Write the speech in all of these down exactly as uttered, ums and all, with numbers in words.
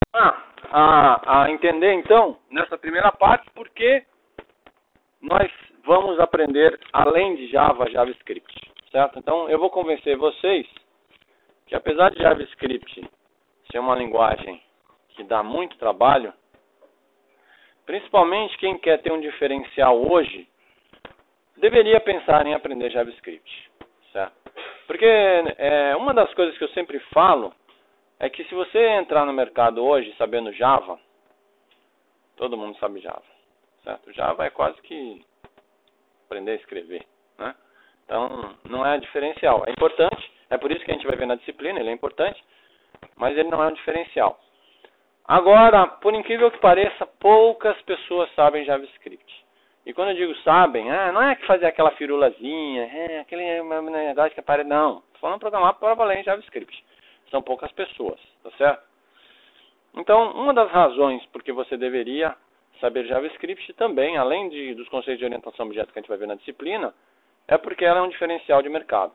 Ah, a, a entender então, nessa primeira parte, porque nós vamos aprender além de Java, JavaScript, certo? Então eu vou convencer vocês que apesar de JavaScript ser uma linguagem que dá muito trabalho, principalmente quem quer ter um diferencial hoje, deveria pensar em aprender JavaScript, certo? Porque é, uma das coisas que eu sempre falo é que se você entrar no mercado hoje sabendo Java, todo mundo sabe Java, certo? Java é quase que aprender a escrever, né? Então, não é diferencial. É importante, é por isso que a gente vai ver na disciplina, ele é importante, mas ele não é um diferencial. Agora, por incrível que pareça, poucas pessoas sabem JavaScript. E quando eu digo sabem, ah, não é que fazer aquela firulazinha, é aquele negócio que aparece, não. Estou falando programar para valer em JavaScript. São poucas pessoas, tá certo? Então, uma das razões por que você deveria saber JavaScript também, além de, dos conceitos de orientação a objetos que a gente vai ver na disciplina, é porque ela é um diferencial de mercado.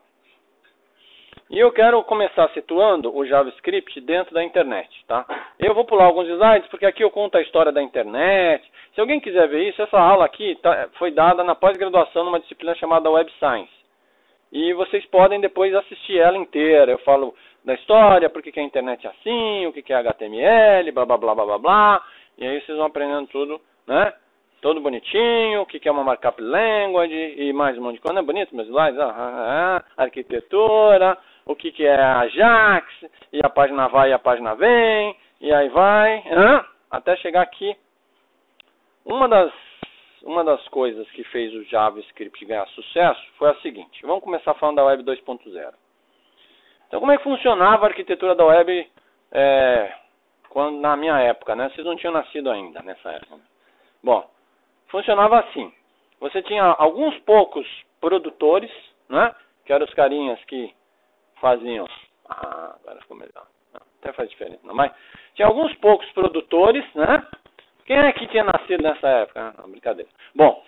E eu quero começar situando o JavaScript dentro da internet, tá? Eu vou pular alguns slides, porque aqui eu conto a história da internet. Se alguém quiser ver isso, essa aula aqui tá, foi dada na pós-graduação numa disciplina chamada Web Science. E vocês podem depois assistir ela inteira. Eu falo da história, por que a internet é assim, o que é H T M L, blá, blá, blá, blá, blá, blá. E aí vocês vão aprendendo tudo, né? Todo bonitinho, o que é uma markup language e mais um monte de coisa. Não é bonito meus slides? Ah, ah, ah, arquitetura, o que é Ajax, e a página vai e a página vem, e aí vai, ah, até chegar aqui. Uma das, uma das coisas que fez o JavaScript ganhar sucesso foi a seguinte. Vamos começar falando da Web dois ponto zero. Então, como é que funcionava a arquitetura da Web é, quando, na minha época, né? Vocês não tinham nascido ainda nessa época. Bom, funcionava assim. Você tinha alguns poucos produtores, né? Que eram os carinhas que faziam... Ah, agora ficou melhor. Não, até faz diferença. Não, mas tinha alguns poucos produtores, né? Quem é que tinha nascido nessa época? Não, brincadeira. Bom,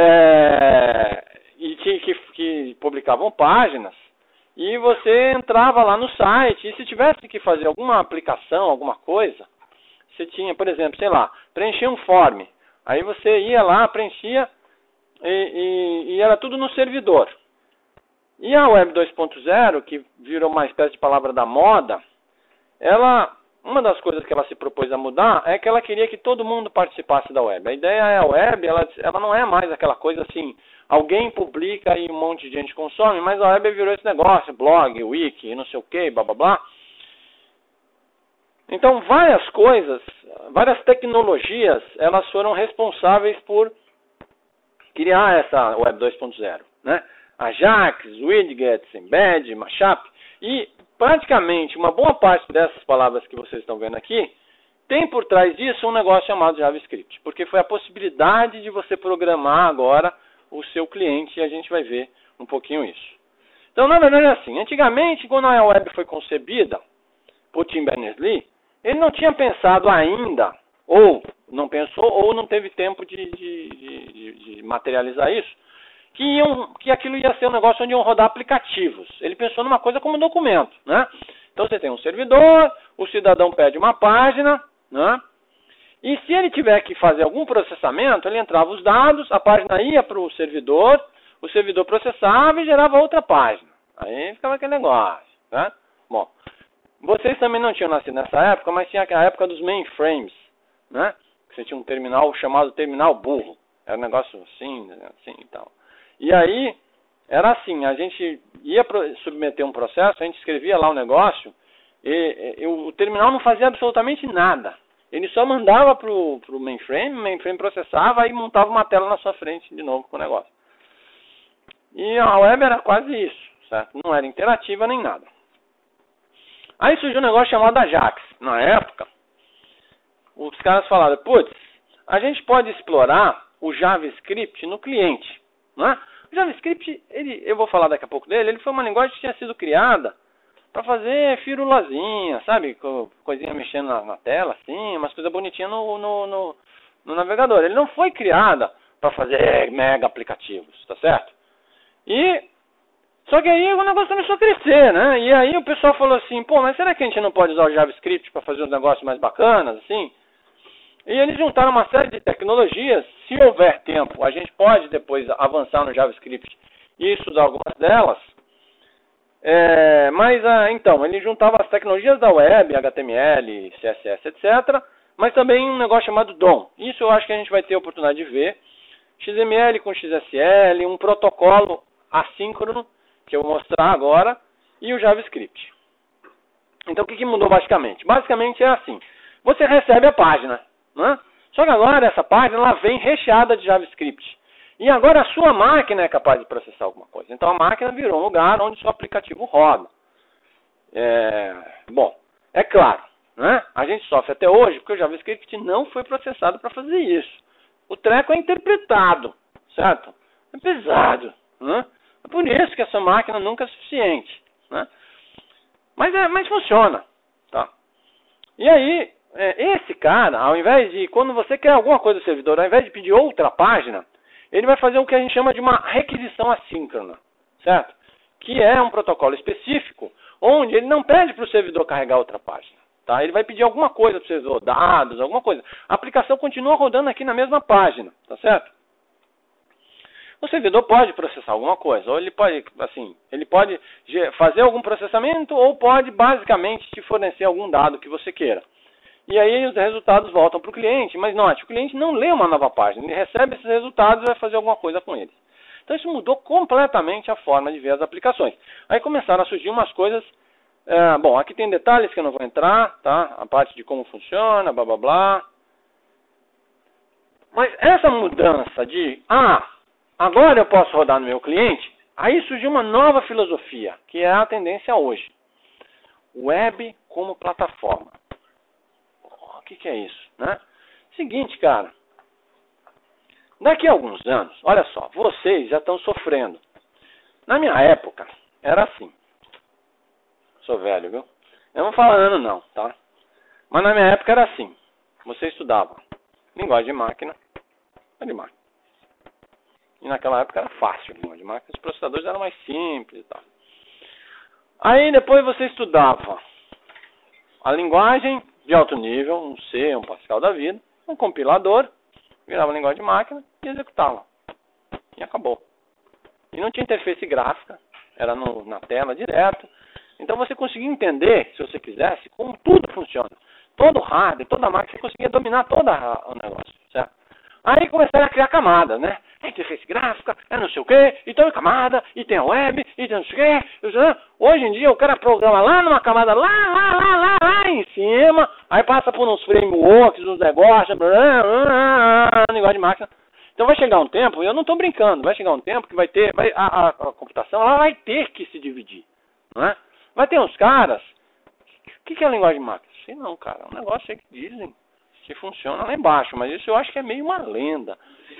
é... e que, que, que publicavam páginas. E você entrava lá no site, e se tivesse que fazer alguma aplicação, alguma coisa, você tinha, por exemplo, sei lá, preencher um form. Aí você ia lá, preenchia, e, e, e era tudo no servidor. E a Web dois ponto zero, que virou uma espécie de palavra da moda, ela, uma das coisas que ela se propôs a mudar é que ela queria que todo mundo participasse da web. A ideia é a web, ela, ela não é mais aquela coisa assim... Alguém publica e um monte de gente consome, mas a web virou esse negócio, blog, wiki, não sei o que, blá blá blá. Então várias coisas, várias tecnologias, elas foram responsáveis por criar essa Web dois ponto zero. Né? Ajax, widgets, embed, mashup. E praticamente uma boa parte dessas palavras que vocês estão vendo aqui, tem por trás disso um negócio chamado JavaScript. Porque foi a possibilidade de você programar agora o seu cliente, e a gente vai ver um pouquinho isso. Então, na verdade, é assim. Antigamente, quando a web foi concebida por Tim Berners-Lee, ele não tinha pensado ainda, ou não pensou, ou não teve tempo de, de, de, de materializar isso, que, iam, que aquilo ia ser um negócio onde iam rodar aplicativos. Ele pensou numa coisa como um documento, né? Então, você tem um servidor, o cidadão pede uma página, né? E se ele tiver que fazer algum processamento, ele entrava os dados, a página ia para o servidor, o servidor processava e gerava outra página. Aí ficava aquele negócio, né? Bom, vocês também não tinham nascido nessa época, mas tinha a época dos mainframes, né? Você tinha um terminal chamado terminal burro. Era um negócio assim, assim e tal. E aí, era assim, a gente ia submeter um processo, a gente escrevia lá o negócio, e, e o terminal não fazia absolutamente nada. Ele só mandava para o mainframe, o mainframe processava e montava uma tela na sua frente de novo com o negócio. E a web era quase isso, certo? Não era interativa nem nada. Aí surgiu um negócio chamado Ajax. Na época, os caras falaram, putz, a gente pode explorar o JavaScript no cliente. Não é? O JavaScript, ele, eu vou falar daqui a pouco dele, ele foi uma linguagem que tinha sido criada para fazer firulazinha, sabe? Coisinha mexendo na, na tela, assim, umas coisas bonitinhas no, no, no, no navegador. Ele não foi criada para fazer mega aplicativos, tá certo? E Só que aí o negócio começou a crescer, né? E aí o pessoal falou assim, pô, mas será que a gente não pode usar o JavaScript para fazer uns negócios mais bacanas, assim? E eles juntaram uma série de tecnologias. Se houver tempo, a gente pode depois avançar no JavaScript e estudar algumas delas. É, mas, ah, então, ele juntava as tecnologias da web, H T M L, C S S, etcétera, mas também um negócio chamado D O M. Isso eu acho que a gente vai ter a oportunidade de ver. X M L com X S L, um protocolo assíncrono, que eu vou mostrar agora, e o JavaScript. Então, o que, que mudou basicamente? Basicamente é assim, você recebe a página, né? Só que agora essa página ela vem recheada de JavaScript. E agora a sua máquina é capaz de processar alguma coisa. Então a máquina virou um lugar onde o seu aplicativo roda. É... Bom, é claro, né? A gente sofre até hoje porque o JavaScript não foi processado para fazer isso. O treco é interpretado, certo? É pesado, né? É por isso que essa máquina nunca é suficiente, né? Mas, é, mas funciona, tá? E aí, é, esse cara, ao invés de, quando você quer alguma coisa do servidor, ao invés de pedir outra página, ele vai fazer o que a gente chama de uma requisição assíncrona, certo? Que é um protocolo específico, onde ele não pede para o servidor carregar outra página, tá? Ele vai pedir alguma coisa para o servidor, dados, alguma coisa. A aplicação continua rodando aqui na mesma página, tá certo? O servidor pode processar alguma coisa, ou ele pode, assim, ele pode fazer algum processamento, ou pode basicamente te fornecer algum dado que você queira. E aí os resultados voltam para o cliente, mas note, o cliente não lê uma nova página, ele recebe esses resultados e vai fazer alguma coisa com eles. Então isso mudou completamente a forma de ver as aplicações. Aí começaram a surgir umas coisas, é, bom, aqui tem detalhes que eu não vou entrar, tá? A parte de como funciona, blá blá blá. Mas essa mudança de, ah, agora eu posso rodar no meu cliente, aí surgiu uma nova filosofia, que é a tendência hoje. Web como plataforma. O que, que é isso, né? Seguinte, cara. Daqui a alguns anos, olha só, vocês já estão sofrendo. Na minha época, era assim. Sou velho, viu? Eu não falo ano não, tá? Mas na minha época era assim. Você estudava linguagem de máquina, de máquina. E naquela época era fácil a linguagem de máquina, os processadores eram mais simples e tal. Aí depois você estudava a linguagem de alto nível, um C, um Pascal da vida, um compilador, virava a linguagem de máquina e executava. E acabou. E não tinha interface gráfica, era no, na tela direto. Então você conseguia entender, se você quisesse, como tudo funciona. Todo o hardware, toda a máquina, você conseguia dominar todo o negócio, certo? Aí começaram a criar camadas, né? É interface gráfica, é não sei o quê, e tem camada, e tem a web, e tem não sei o quê. Hoje em dia o cara programa lá numa camada lá, lá, lá, lá, lá em cima, aí passa por uns frameworks, uns negócios, blá, blá, blá, negócio de máquina. Então vai chegar um tempo, eu não estou brincando, vai chegar um tempo que vai ter, vai, a, a, a computação ela vai ter que se dividir, não é? Vai ter uns caras, o que, que é a linguagem de máquina? Sei não, cara, é um negócio aí que dizem que funciona lá embaixo, mas isso eu acho que é meio uma lenda.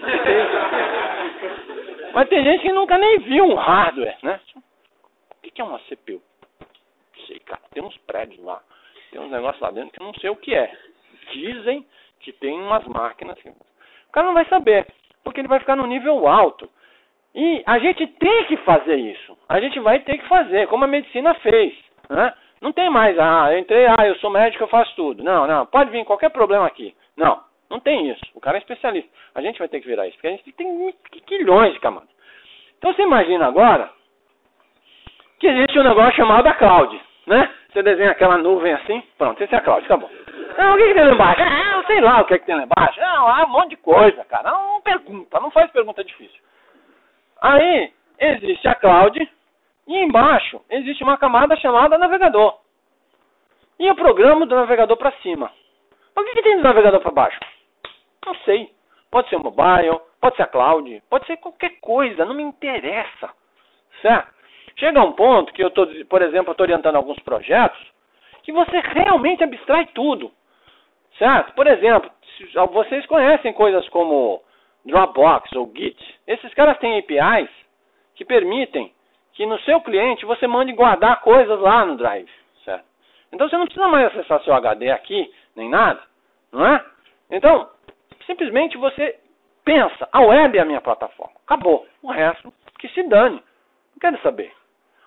Mas tem gente que nunca nem viu um hardware, né? O que é uma C P U? Não sei, cara, tem uns prédios lá, tem uns negócios lá dentro que eu não sei o que é. Dizem que tem umas máquinas que... O cara não vai saber, porque ele vai ficar no nível alto. E a gente tem que fazer isso. A gente vai ter que fazer, como a medicina fez, né? Não tem mais, ah, eu entrei, ah, eu sou médico, eu faço tudo. Não, não, pode vir qualquer problema aqui. Não, não tem isso. O cara é especialista. A gente vai ter que virar isso, porque a gente tem quilhões de camadas. Então você imagina agora que existe um negócio chamado a cloud, né? Você desenha aquela nuvem assim, pronto, esse é a cloud, acabou. Não, o que, que tem lá embaixo? Ah, eu sei lá o que, é que tem lá embaixo. Não, há um monte de coisa, cara. Não, não pergunta, não faz pergunta difícil. Aí existe a cloud. E embaixo existe uma camada chamada navegador. E eu programo do navegador para cima. O que, que tem do navegador para baixo? Não sei. Pode ser o mobile, pode ser a cloud, pode ser qualquer coisa, não me interessa. Certo? Chega um ponto que eu estou, por exemplo, estou orientando alguns projetos, que você realmente abstrai tudo. Certo? Por exemplo, vocês conhecem coisas como Dropbox ou Git. Esses caras têm A P Is que permitem que no seu cliente você mande guardar coisas lá no Drive, certo? Então você não precisa mais acessar seu H D aqui, nem nada, não é? Então, simplesmente você pensa, a web é a minha plataforma, acabou, o resto que se dane, não quero saber,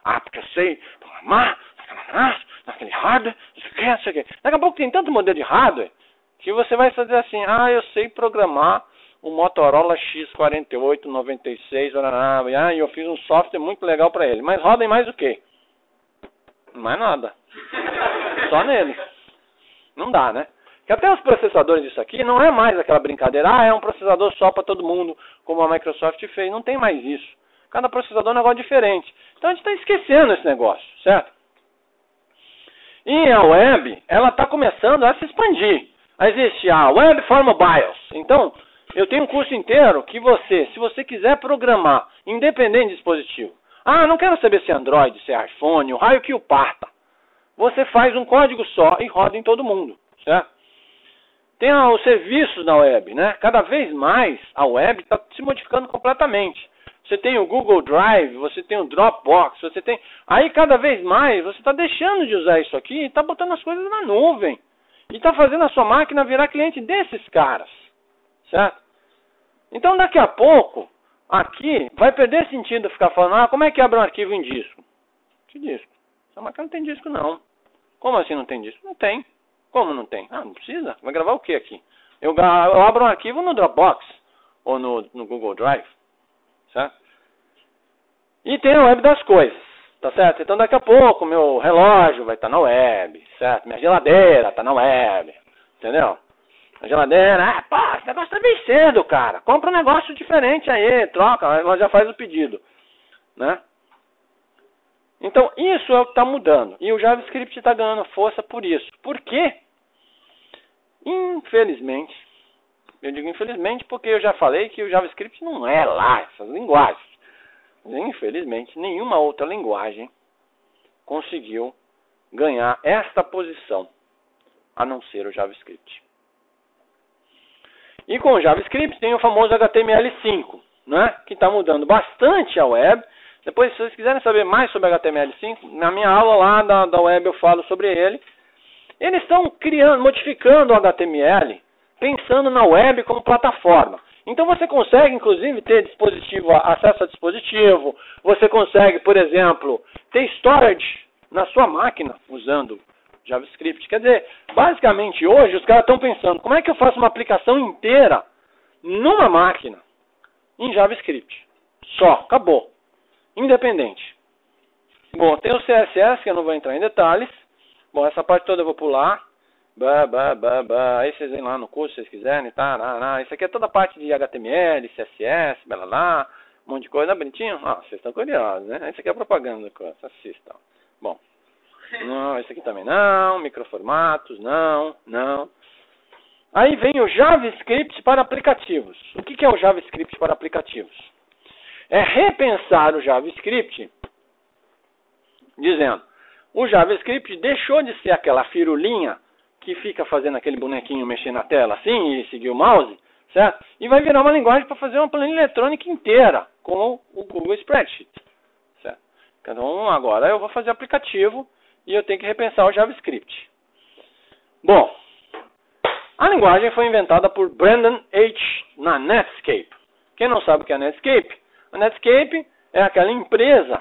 Ah, porque eu sei programar, naquele hardware, não sei o que, não sei o que. Daqui a pouco tem tanto modelo de hardware que você vai fazer assim, ah, eu sei programar o Motorola X quarenta e oito noventa e seis, ah, e eu fiz um software muito legal para ele. Mas roda em mais o quê? Mais nada. Só nele. Não dá, né? Que até os processadores disso aqui não é mais aquela brincadeira, ah, é um processador só para todo mundo, como a Microsoft fez. Não tem mais isso. Cada processador é um negócio diferente. Então a gente está esquecendo esse negócio, certo? E a web, ela está começando a se expandir. Existe a Web for Mobiles. Então, eu tenho um curso inteiro que você, se você quiser programar, independente de dispositivo, ah, não quero saber se é Android, se é iPhone, o raio que o parta. Você faz um código só e roda em todo mundo, certo? Tem ah, os serviços na web, né? Cada vez mais a web está se modificando completamente. Você tem o Google Drive, você tem o Dropbox, você tem... Aí cada vez mais você está deixando de usar isso aqui e está botando as coisas na nuvem. E está fazendo a sua máquina virar cliente desses caras, certo? Então daqui a pouco, aqui, vai perder sentido ficar falando, ah, como é que abre um arquivo em disco? Que disco? Essa máquina não tem disco não. Como assim não tem disco? Não tem. Como não tem? Ah, não precisa. Vai gravar o que aqui? Eu, eu abro um arquivo no Dropbox ou no, no Google Drive, certo? E tem a web das coisas, tá certo? Então daqui a pouco meu relógio vai estar na web, certo? Minha geladeira está na web, entendeu? A geladeira, ah, pá, esse negócio tá vencendo, cara. Compra um negócio diferente aí, troca, ela já faz o pedido, né? Então isso é o que está mudando. E o JavaScript está ganhando força por isso. Por quê? Infelizmente, eu digo infelizmente porque eu já falei que o JavaScript não é lá essas linguagens. Infelizmente, nenhuma outra linguagem conseguiu ganhar esta posição, a não ser o JavaScript. E com o JavaScript tem o famoso H T M L cinco, né, que está mudando bastante a web. Depois, se vocês quiserem saber mais sobre H T M L cinco, na minha aula lá da, da web eu falo sobre ele. Eles estão criando, modificando o H T M L, pensando na web como plataforma. Então você consegue, inclusive, ter dispositivo, acesso a dispositivo. Você consegue, por exemplo, ter storage na sua máquina usando JavaScript. Quer dizer, basicamente hoje os caras estão pensando, como é que eu faço uma aplicação inteira numa máquina em JavaScript? Só, acabou. Independente. Bom, tem o C S S, que eu não vou entrar em detalhes. Bom, essa parte toda eu vou pular. Bah, bah, bah, bah. Aí vocês vêm lá no curso se vocês quiserem. Tá, tá, tá. Isso aqui é toda a parte de H T M L, C S S, blá, blá, blá, um monte de coisa. Ah, bonitinho? Ah, vocês estão curiosos, né? Isso aqui é propaganda do curso. Assistam. Bom, não, isso aqui também não. Microformatos, não, não. Aí vem o JavaScript para aplicativos. O que é o JavaScript para aplicativos? É repensar o JavaScript dizendo, o JavaScript deixou de ser aquela firulinha que fica fazendo aquele bonequinho mexer na tela assim e seguir o mouse, certo? E vai virar uma linguagem para fazer uma planilha eletrônica inteira com o Google Spreadsheet, certo? Então agora eu vou fazer aplicativo e eu tenho que repensar o JavaScript. Bom, a linguagem foi inventada por Brendan H. na Netscape. Quem não sabe o que é Netscape? A Netscape é aquela empresa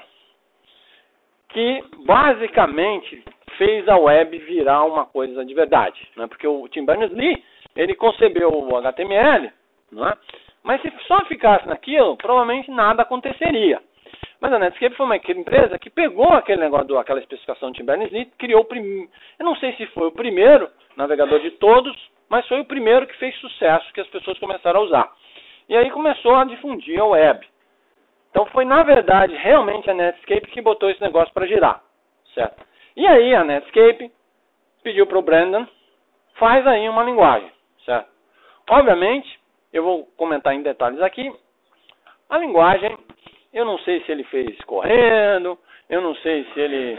que basicamente fez a web virar uma coisa de verdade, né? Porque o Tim Berners-Lee, ele concebeu o H T M L, não é? Mas se só ficasse naquilo, provavelmente nada aconteceria. Mas a Netscape foi uma empresa que pegou aquele negócio, do, aquela especificação do Tim Berners-Lee, criou o primeiro, eu não sei se foi o primeiro navegador de todos, mas foi o primeiro que fez sucesso, que as pessoas começaram a usar. E aí começou a difundir a web. Então foi, na verdade, realmente a Netscape que botou esse negócio para girar, certo? E aí a Netscape pediu para o Brendan, faz aí uma linguagem, certo? Obviamente, eu vou comentar em detalhes aqui, a linguagem, eu não sei se ele fez correndo, eu não sei se ele,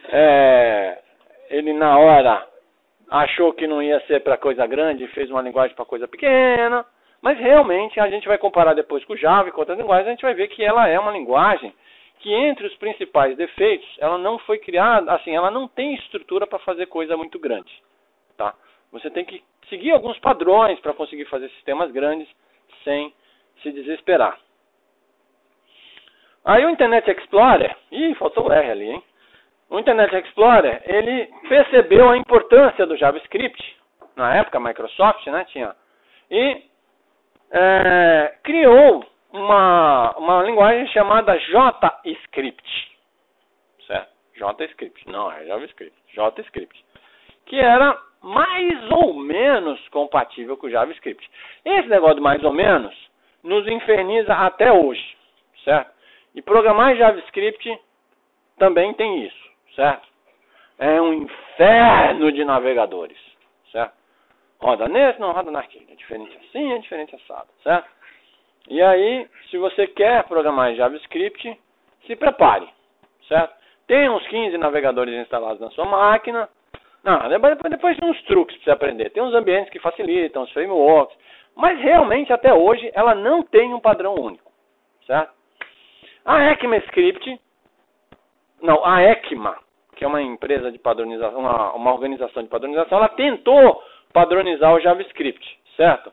é, ele na hora achou que não ia ser para coisa grande e fez uma linguagem para coisa pequena. Mas realmente a gente vai comparar depois com o Java e com outras linguagens, a gente vai ver que ela é uma linguagem que entre os principais defeitos, ela não foi criada, assim, ela não tem estrutura para fazer coisa muito grande, tá? Você tem que seguir alguns padrões para conseguir fazer sistemas grandes sem se desesperar. Aí o Internet Explorer, ih, faltou o R ali, hein? O Internet Explorer, ele percebeu a importância do JavaScript, na época a Microsoft, né, tinha, e é, criou uma, uma linguagem chamada JScript, certo? JScript, não é JavaScript, JScript, que era mais ou menos compatível com o JavaScript. Esse negócio de mais ou menos nos inferniza até hoje, certo? E programar em JavaScript também tem isso, certo? É um inferno de navegadores, certo? Roda nesse, não roda naquele. É diferente assim, é diferente assado, certo? E aí, se você quer programar em JavaScript, se prepare, certo? Tem uns quinze navegadores instalados na sua máquina. Não, depois, depois tem uns truques para você aprender. Tem uns ambientes que facilitam, os frameworks. Mas realmente, até hoje, ela não tem um padrão único, certo? A ECMAScript, não, a ECMA, que é uma empresa de padronização, uma, uma organização de padronização, ela tentou padronizar o JavaScript, certo?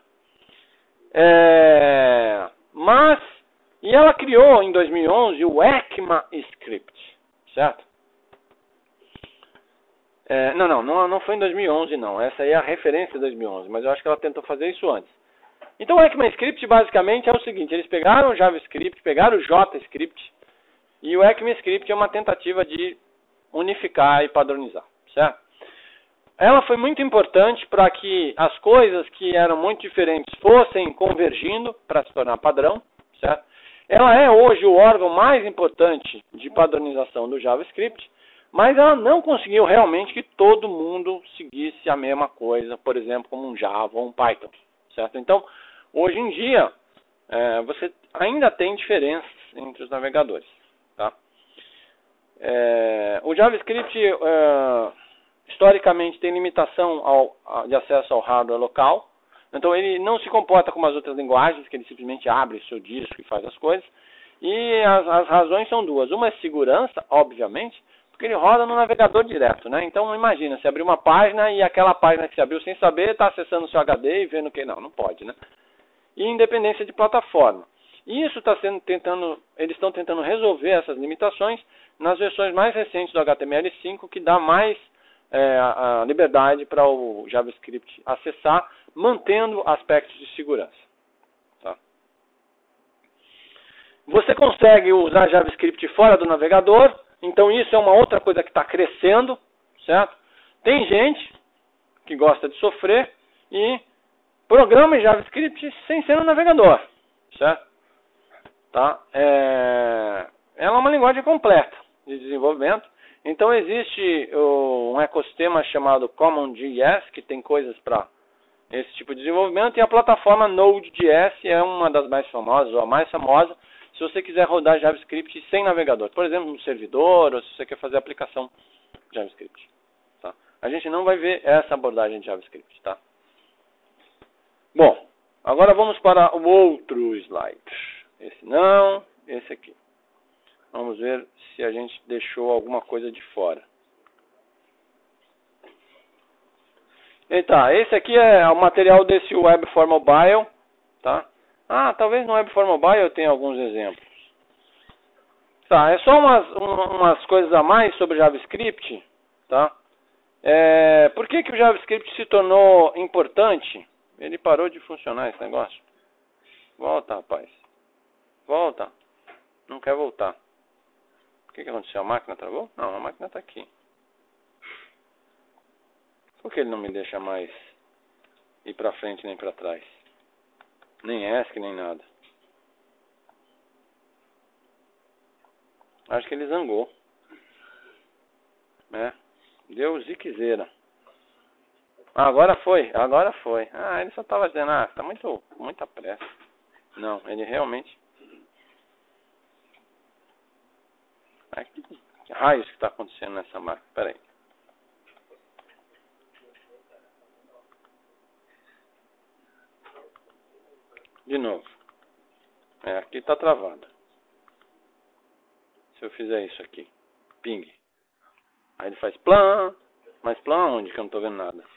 É, mas, e ela criou em dois mil e onze o ECMAScript, certo? É, não, não, não, não foi em dois mil e onze não, essa aí é a referência de dois mil e onze, mas eu acho que ela tentou fazer isso antes. Então o ECMAScript basicamente é o seguinte, eles pegaram o JavaScript, pegaram o JScript, e o ECMAScript é uma tentativa de unificar e padronizar, certo? Ela foi muito importante para que as coisas que eram muito diferentes fossem convergindo para se tornar padrão, certo? Ela é hoje o órgão mais importante de padronização do JavaScript, mas ela não conseguiu realmente que todo mundo seguisse a mesma coisa, por exemplo, como um Java ou um Python, certo? Então, hoje em dia, é, você ainda tem diferenças entre os navegadores, tá? É, o JavaScript, é, historicamente, tem limitação ao, de acesso ao hardware local. Então, ele não se comporta como as outras linguagens, que ele simplesmente abre seu disco e faz as coisas. E as, as razões são duas. Uma é segurança, obviamente, porque ele roda no navegador direto, né? Então, imagina, você abrir uma página e aquela página que você abriu sem saber está acessando o seu H D e vendo que não, não pode, né? E independência de plataforma. E isso está sendo tentando, eles estão tentando resolver essas limitações nas versões mais recentes do H T M L cinco, que dá mais é, a liberdade para o JavaScript acessar, mantendo aspectos de segurança. Tá? Você consegue usar JavaScript fora do navegador, então isso é uma outra coisa que está crescendo, certo? Tem gente que gosta de sofrer e programa em JavaScript sem ser no navegador, certo? Tá? É... Ela é uma linguagem completa de desenvolvimento. Então existe um ecossistema chamado CommonJS, que tem coisas para esse tipo de desenvolvimento, e a plataforma Node.js é uma das mais famosas, ou a mais famosa, se você quiser rodar JavaScript sem navegador. Por exemplo, no servidor, ou se você quer fazer aplicação JavaScript. Tá? A gente não vai ver essa abordagem de JavaScript, tá? Bom, agora vamos para o outro slide. Esse não, esse aqui. Vamos ver se a gente deixou alguma coisa de fora. E tá, esse aqui é o material desse Web for Mobile, tá? Ah, talvez no Web for Mobile eu tenha alguns exemplos. Tá, é só umas, umas coisas a mais sobre JavaScript, tá? É, por que que o JavaScript se tornou importante? Ele parou de funcionar esse negócio. Volta, rapaz. Volta. Não quer voltar. O que que aconteceu? A máquina travou? Não, a máquina está aqui. Por que ele não me deixa mais ir para frente nem para trás? Nem ESC, nem nada. Acho que ele zangou. É. Deu ziquezeira. Ah, agora foi. Agora foi. Ah, ele só estava dizendo, ah, está muito, muita pressa. Não, ele realmente... Ai, que raios que está acontecendo nessa máquina? Espera aí. De novo. É, aqui está travado. Se eu fizer isso aqui. Ping. Aí ele faz plan. Mas plan onde? Que eu não estou vendo nada.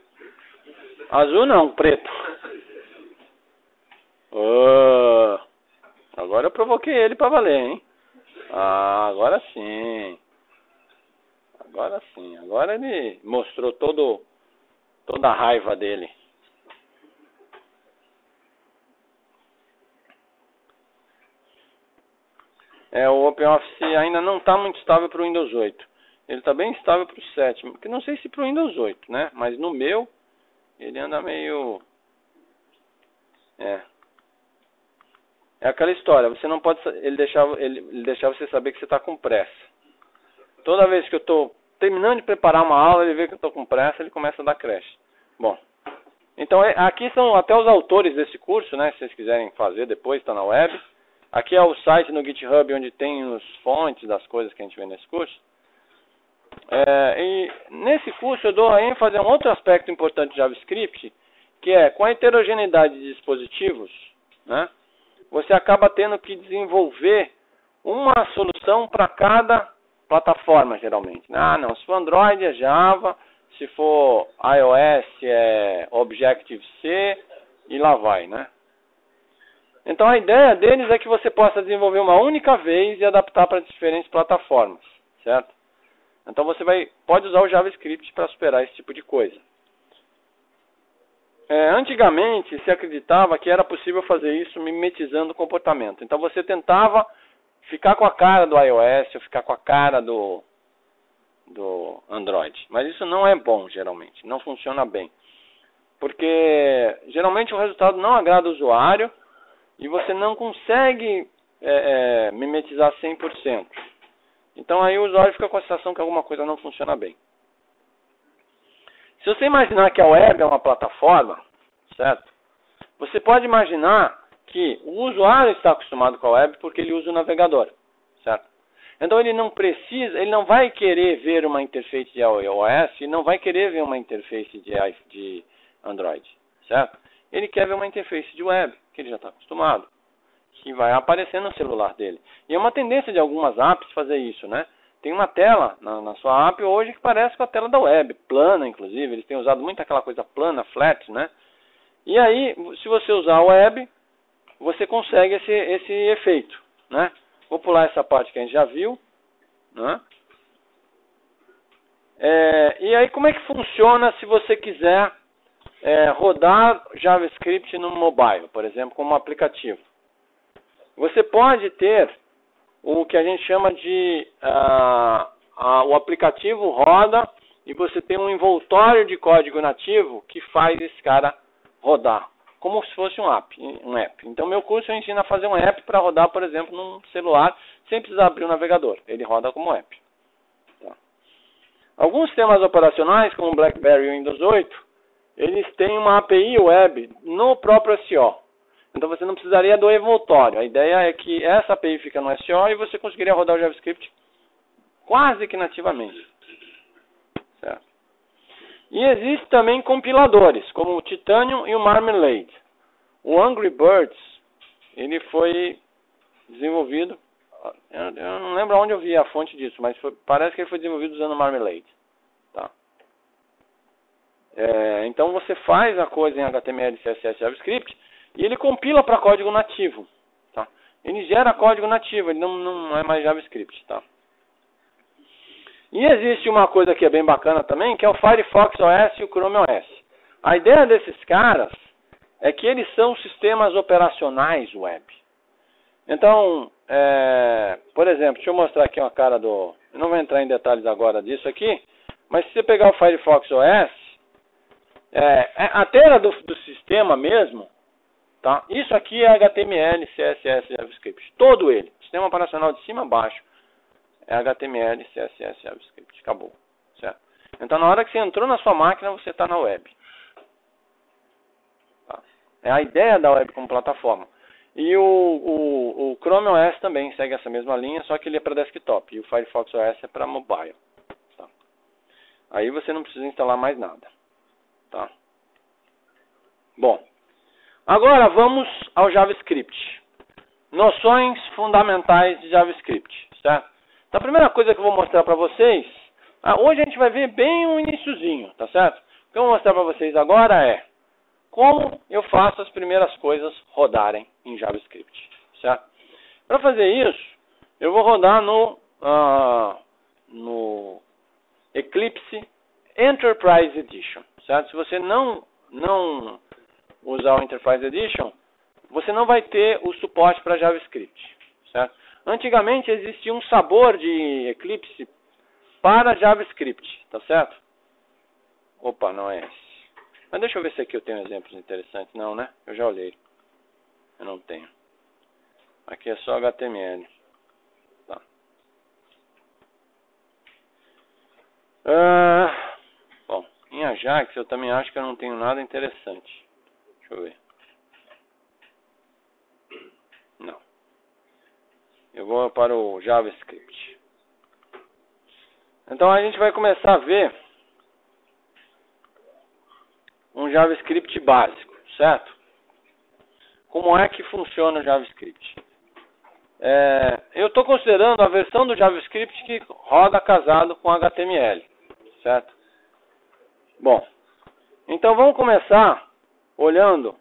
Azul não, preto. Oh. Agora eu provoquei ele para valer, hein? Ah, agora sim. Agora sim. Agora ele mostrou todo, toda a raiva dele. É, o OpenOffice ainda não está muito estável para o Windows oito. Ele está bem estável para o sete, que não sei se para o Windows oito, né? Mas no meu, ele anda meio... É. É aquela história, você não pode... Ele deixava, ele, ele deixava você saber que você está com pressa. Toda vez que eu estou terminando de preparar uma aula, ele vê que eu estou com pressa, ele começa a dar crash. Bom, então aqui são até os autores desse curso, né? Se vocês quiserem fazer depois, está na web. Aqui é o site no GitHub onde tem os fontes das coisas que a gente vê nesse curso. É, e nesse curso eu dou ênfase a um outro aspecto importante de JavaScript, que é com a heterogeneidade de dispositivos, né, você acaba tendo que desenvolver uma solução para cada plataforma, geralmente. Ah, não, se for Android é Java, se for iOS é Objective-C e lá vai, né? Então a ideia deles é que você possa desenvolver uma única vez e adaptar para diferentes plataformas, certo? Então você vai, pode usar o JavaScript para superar esse tipo de coisa. É, antigamente se acreditava que era possível fazer isso mimetizando o comportamento. Então você tentava ficar com a cara do iOS ou ficar com a cara do, do Android. Mas isso não é bom geralmente, não funciona bem. Porque geralmente o resultado não agrada o usuário e você não consegue é, é, mimetizar cem por cento. Então aí o usuário fica com a sensação que alguma coisa não funciona bem. Se você imaginar que a web é uma plataforma, certo? Você pode imaginar que o usuário está acostumado com a web porque ele usa o navegador, certo? Então ele não precisa, ele não vai querer ver uma interface de iOS e não vai querer ver uma interface de, de Android, certo? Ele quer ver uma interface de web, que ele já está acostumado, que vai aparecer no celular dele. E é uma tendência de algumas apps fazer isso, né? Tem uma tela na, na sua app hoje que parece com a tela da web, plana inclusive, eles têm usado muito aquela coisa plana, flat, né? E aí, se você usar a web, você consegue esse, esse efeito, né? Vou pular essa parte que a gente já viu, né? É, e aí, como é que funciona se você quiser é, rodar JavaScript no mobile, por exemplo, como um aplicativo? Você pode ter o que a gente chama de uh, uh, o aplicativo roda e você tem um envoltório de código nativo que faz esse cara rodar, como se fosse um app, um app. Então meu curso eu ensino a fazer um app para rodar, por exemplo, num celular, sem precisar abrir o navegador. Ele roda como app. Tá. Alguns sistemas operacionais, como o BlackBerry e o Windows oito, eles têm uma A P I web no próprio S O. Então você não precisaria do envoltório. A ideia é que essa A P I fica no S O e você conseguiria rodar o JavaScript quase que nativamente. Certo? E existem também compiladores, como o Titanium e o Marmalade. O Angry Birds, ele foi desenvolvido, eu, eu não lembro onde eu vi a fonte disso, mas foi, parece que ele foi desenvolvido usando o Marmalade. Tá? É, então você faz a coisa em H T M L, C S S, JavaScript, e ele compila para código nativo. Tá? Ele gera código nativo, ele não, não é mais JavaScript. Tá? E existe uma coisa que é bem bacana também, que é o Firefox O S e o Chrome O S. A ideia desses caras é que eles são sistemas operacionais web. Então, é, por exemplo, deixa eu mostrar aqui uma cara do... Eu não vou entrar em detalhes agora disso aqui, mas se você pegar o Firefox O S, é, a tela do, do sistema mesmo, tá? Isso aqui é H T M L, C S S, JavaScript. Todo ele. Sistema operacional de cima a baixo. É H T M L, C S S, JavaScript. Acabou. Certo? Então, na hora que você entrou na sua máquina, você está na web. Tá? É a ideia da web como plataforma. E o, o, o Chrome O S também segue essa mesma linha, só que ele é para desktop. E o Firefox O S é para mobile. Tá? Aí você não precisa instalar mais nada. Tá? Bom, agora vamos ao JavaScript. Noções fundamentais de JavaScript. Certo? Então, a primeira coisa que eu vou mostrar para vocês, ah, hoje a gente vai ver bem um iniciozinho, tá certo? O que eu vou mostrar para vocês agora é como eu faço as primeiras coisas rodarem em JavaScript, certo? Para fazer isso, eu vou rodar no, uh, no Eclipse Enterprise Edition, certo? Se você não, não usar o Enterprise Edition, você não vai ter o suporte para JavaScript, certo? Antigamente existia um sabor de Eclipse para JavaScript, tá certo? Opa, não é esse. Mas deixa eu ver se aqui eu tenho exemplos interessantes. Não, né? Eu já olhei. Eu não tenho. Aqui é só H T M L. Tá. Ah, bom, em Ajax eu também acho que eu não tenho nada interessante. Deixa eu ver. Não. Eu vou para o JavaScript. Então a gente vai começar a ver um JavaScript básico, certo? Como é que funciona o JavaScript? É, eu estou considerando a versão do JavaScript que roda casado com H T M L, certo? Bom, então vamos começar olhando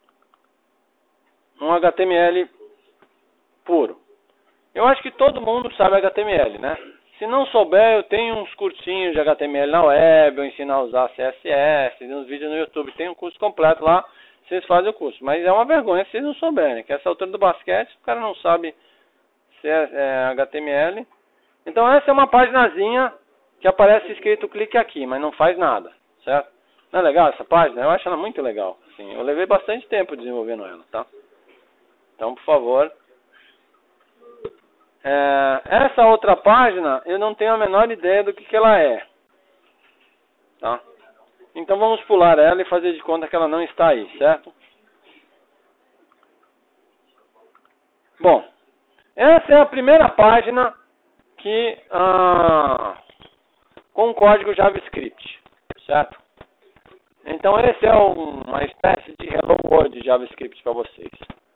um H T M L puro. Eu acho que todo mundo sabe H T M L, né? Se não souber, eu tenho uns cursinhos de H T M L na web, eu ensino a usar C S S, uns vídeos no YouTube, tem um curso completo lá, vocês fazem o curso. Mas é uma vergonha se vocês não souberem, que essa altura do basquete, o cara não sabe se é, é H T M L. Então essa é uma paginazinha que aparece escrito clique aqui, mas não faz nada, certo? Não é legal essa página? Eu acho ela muito legal. Assim, eu levei bastante tempo desenvolvendo ela, tá? Então, por favor... É, essa outra página, eu não tenho a menor ideia do que, que ela é. Tá? Então vamos pular ela e fazer de conta que ela não está aí, certo? Bom, essa é a primeira página que ah, com código JavaScript, certo? Então esse é um, uma espécie de Hello World de JavaScript para vocês.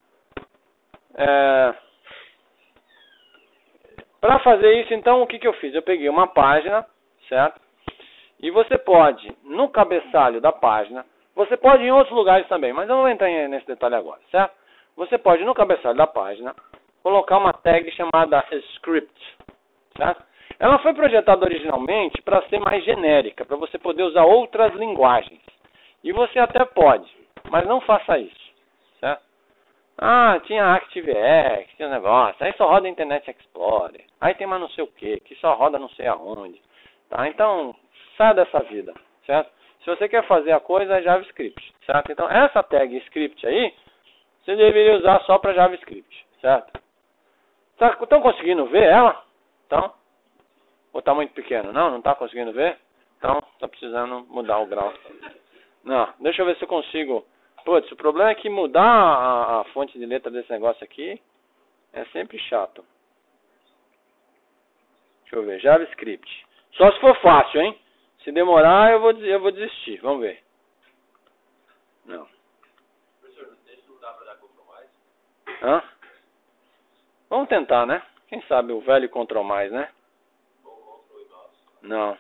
É... Para fazer isso, então, o que, que eu fiz? Eu peguei uma página, certo? E você pode, no cabeçalho da página, você pode em outros lugares também, mas eu não vou entrar nesse detalhe agora, certo? Você pode, no cabeçalho da página, colocar uma tag chamada script, certo? Ela foi projetada originalmente para ser mais genérica, para você poder usar outras linguagens. E você até pode, mas não faça isso, certo? Ah, tinha ActiveX, tinha um negócio, aí só roda Internet Explorer, aí tem mais não sei o que, que só roda não sei aonde, tá? Então, saia dessa vida, certo? Se você quer fazer a coisa, é JavaScript, certo? Então, essa tag script aí, você deveria usar só para JavaScript, certo? Estão conseguindo ver ela? Então, ou está muito pequeno? Não, não está conseguindo ver? Então, está precisando mudar o grau. Não, deixa eu ver se eu consigo... Putz, o problema é que mudar a, a fonte de letra desse negócio aqui é sempre chato. Deixa eu ver, JavaScript. Só se for fácil, hein? Se demorar, eu vou, eu vou desistir. Vamos ver. Não. Professor, esse não dá para dar Ctrl+? Hã? Vamos tentar, né? Quem sabe o velho Ctrl+, né? Não.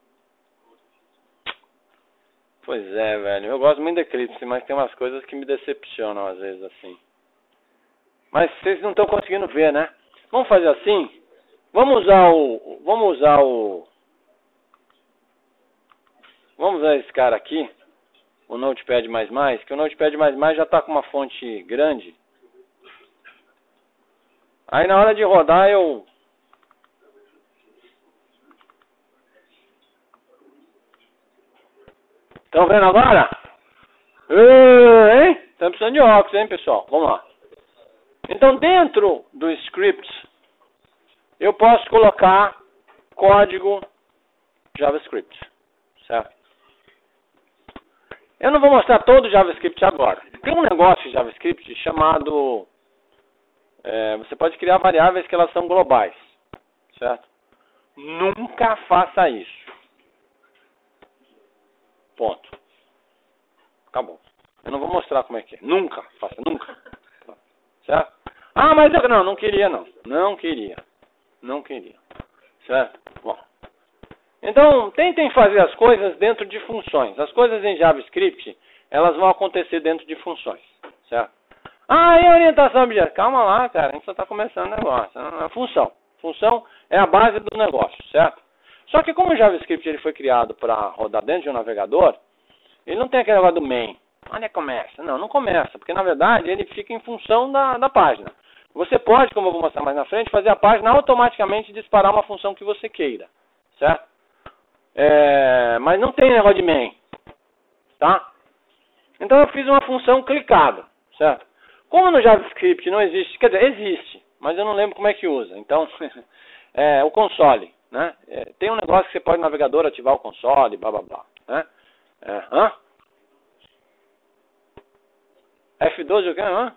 Pois é, velho. Eu gosto muito de Eclipse, mas tem umas coisas que me decepcionam às vezes assim. Mas vocês não estão conseguindo ver, né? Vamos fazer assim? Vamos usar o... Vamos usar o... Vamos usar esse cara aqui. O Notepad++, que o Notepad++ já está com uma fonte grande. Aí na hora de rodar eu... Estão vendo agora? Uh, hein? Estamos precisando de óculos, hein, pessoal? Vamos lá. Então, dentro do script, eu posso colocar código JavaScript, certo? Eu não vou mostrar todo o JavaScript agora. Tem um negócio de JavaScript chamado... É, você pode criar variáveis que elas são globais, certo? Nunca faça isso. Ponto. Acabou. Eu não vou mostrar como é que é. Nunca. Faça, nunca. Certo? Ah, mas eu... Não, não queria não. Não queria. Não queria. Certo? Bom. Então, tentem fazer as coisas dentro de funções. As coisas em JavaScript, elas vão acontecer dentro de funções. Certo? Ah, e a orientação a objeto? Calma lá, cara, a gente só está começando o negócio. A função. Função é a base do negócio, certo? Só que como o JavaScript ele foi criado para rodar dentro de um navegador, ele não tem aquele negócio do main. Onde é que começa? Não, não começa, porque na verdade ele fica em função da, da página. Você pode, como eu vou mostrar mais na frente, fazer a página automaticamente disparar uma função que você queira, certo? É, mas não tem negócio de main, tá? Então eu fiz uma função clicado, certo? Como no JavaScript não existe, quer dizer, existe, mas eu não lembro como é que usa. Então, é, o console, né? É, tem um negócio que você pode no navegador ativar o console, blá blá blá, né? É, hã? F doze o quê? Hã?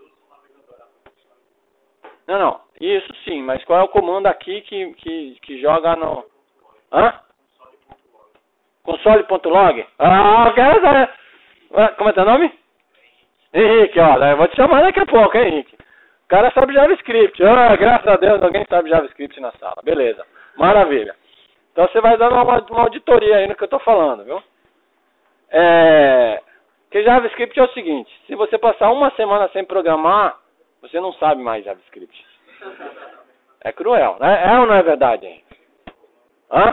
Não, não. Isso sim, mas qual é o comando aqui que, que, que joga no... Hã? Console.log? Ah, eu quero saber. Como é teu nome? Henrique, ó. Eu vou te chamar daqui a pouco, hein, Henrique? O cara sabe JavaScript. Ah, graças a Deus, alguém sabe JavaScript na sala. Beleza. Maravilha. Então você vai dar uma, uma auditoria aí no que eu tô falando, viu? É... Que JavaScript é o seguinte. Se você passar uma semana sem programar, você não sabe mais JavaScript. É cruel, né? É ou não é verdade, hein? Hã?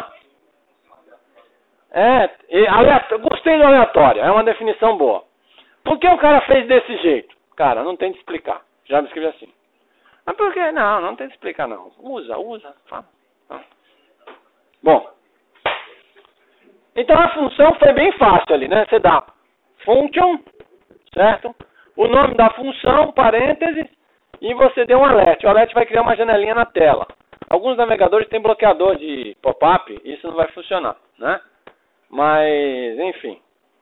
É, e, aleatório, gostei do aleatório, é uma definição boa. Por que o cara fez desse jeito? Cara, não tem de explicar. JavaScript é assim. Mas por que? Não, não tem de explicar não. Usa, usa. Fala. Bom. Então a função foi bem fácil ali, né? Você dá function, certo? O nome da função, parênteses, e você deu um alert. O alert vai criar uma janelinha na tela. Alguns navegadores têm bloqueador de pop-up, isso não vai funcionar, né? Mas, enfim.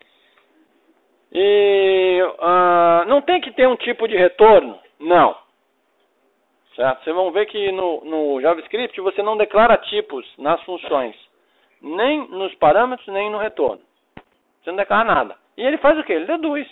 E uh, não tem que ter um tipo de retorno? Não. Certo? Vocês vão ver que no, no JavaScript você não declara tipos nas funções. Nem nos parâmetros, nem no retorno. Você não declara nada. E ele faz o quê? Ele deduz.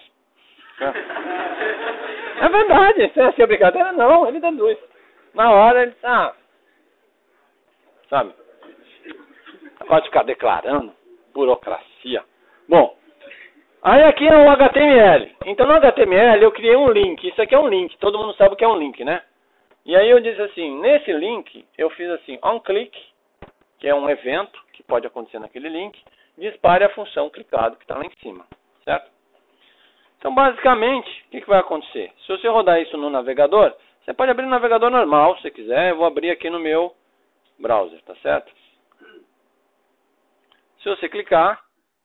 É verdade. Se é assim, brincadeira, não. Ele deduz. Na hora ele... Ah, sabe? Pode ficar declarando. Burocracia. Bom, aí aqui é o H T M L. Então no H T M L eu criei um link. Isso aqui é um link. Todo mundo sabe o que é um link, né? E aí eu disse assim, nesse link eu fiz assim, onClick, que é um evento que pode acontecer naquele link, dispare a função clicado que está lá em cima, certo? Então basicamente, o que, que vai acontecer? Se você rodar isso no navegador, você pode abrir no navegador normal, se você quiser. Eu vou abrir aqui no meu browser, tá certo? Se você clicar...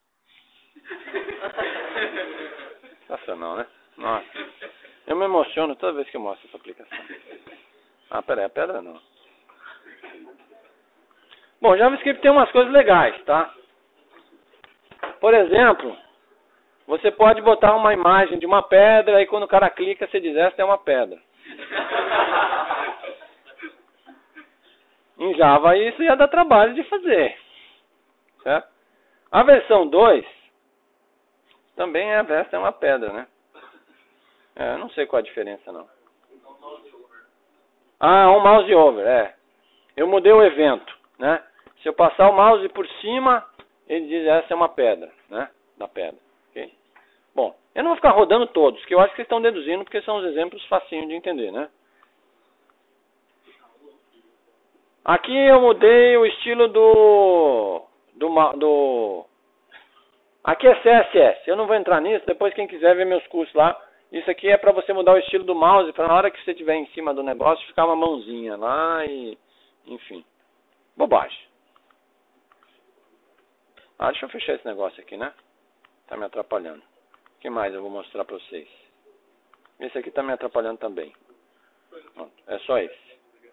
Sensacional, né? Nossa. Eu me emociono toda vez que eu mostro essa aplicação. Ah, peraí, a pedra não. Bom, JavaScript tem umas coisas legais, tá? Por exemplo, você pode botar uma imagem de uma pedra e quando o cara clica, você diz, essa é uma pedra. Em Java isso ia dar trabalho de fazer. Certo? A versão dois também é, essa é uma pedra, né? É, eu não sei qual a diferença, não. Ah, um mouse over, é. Eu mudei o evento, né? Se eu passar o mouse por cima, ele diz essa é uma pedra, né? Da pedra, ok? Bom, eu não vou ficar rodando todos, que eu acho que vocês estão deduzindo, porque são os exemplos facinhos de entender, né? Aqui eu mudei o estilo do... do, do aqui é C S S, eu não vou entrar nisso, depois quem quiser ver meus cursos lá. Isso aqui é para você mudar o estilo do mouse, para na hora que você estiver em cima do negócio, ficar uma mãozinha lá e... Enfim. Bobagem. Ah, deixa eu fechar esse negócio aqui, né? Tá me atrapalhando. O que mais eu vou mostrar para vocês? Esse aqui tá me atrapalhando também. Pronto, é só esse.